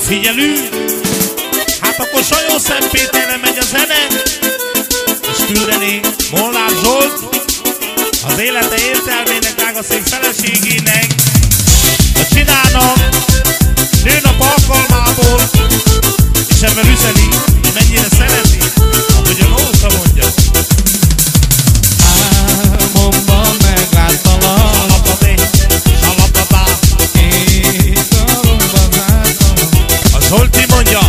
Figyelünk! Hát akkor Sajó Szent Péterre megy a zene, és küldeni Molnár Zsolt az élete értelmének, drága szép feleségének, hogy csinálnak nőnap alkalmából, és ebben üzeni, hogy mennyire szereti, ahogy a Nóta mondja. Álmomban megláttalak, a Zsolti mondja,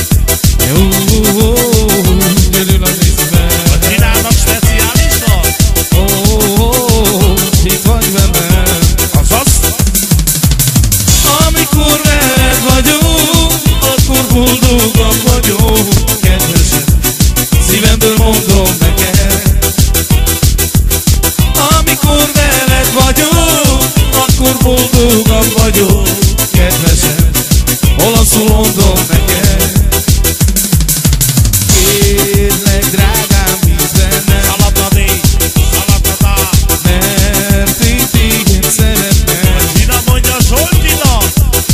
gyönyörül az észbe, hogy csinálnak speciálisan, itt vagy velem. azaz, Amikor veled vagyok, akkor boldogabb vagyok, kedvesem, szívemből mondom neked. Amikor veled vagyok, akkor boldogabb vagyok, kedvesem, olaszul mondom neked. Kérlek, drágám, bízz bennem, szaladadé, szaladadá, mert én téged szeretem. Zsina mondja Zsoltinak,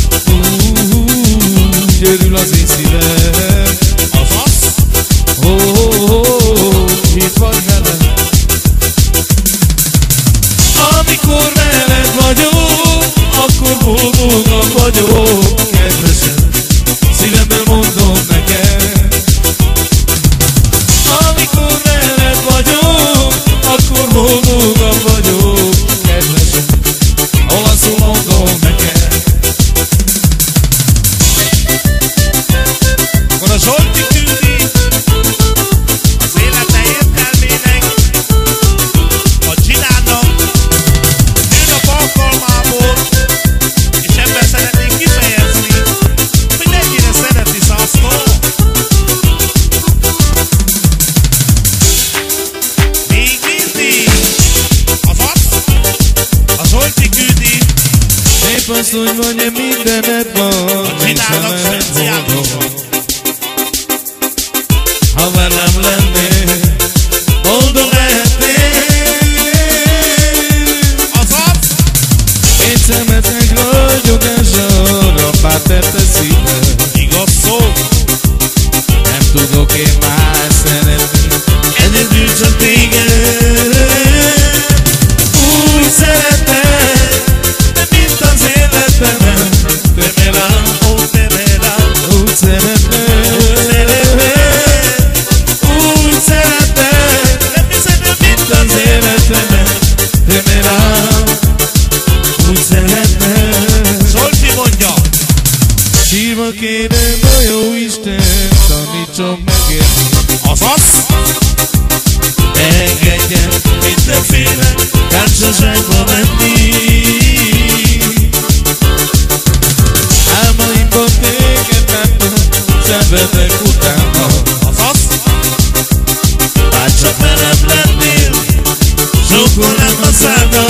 Gyönyörül az én szívem, azaz, itt vagy velem. Amikor veled vagyok, akkor boldogabb vagyok, kedvesem, szívemből mondom neked. Amikor veled vagyok, akkor boldogabb vagyok, kedvesem, olaszul mondom neked. akkor a Zsolti küldi az élete értelmének, hogy csinálnak nőnap alkalmából, és ebben szeretnénk kifejezni, hogy mennyire szereti Szaszló. Még mindig azaz, a Zsolti küldi, Szép asszony vagy, mindened van, csinálnak speciálisan, ha velem lennél, boldog lehetnél. azaz, Én szemetnek vagyok, és arra pár tette szívem. igaz szó, Nem tudok én már szeretni, egyedül csak téged. Úgy szeretem, de mint az életemben, te me rám, te me rám. Úgy szeretem, úgy szeretem, mint az életemben, te me rám. Úgy szeretem. Zsolti mondja, Sírva kérem a jó Isten, tanítson megérni. azaz, Engedjen mindenféle társaságba menni. Álmaimban téged láttam, szenvedek utána. azaz, Bárcsak velem lennél, sokkal nem a szállna.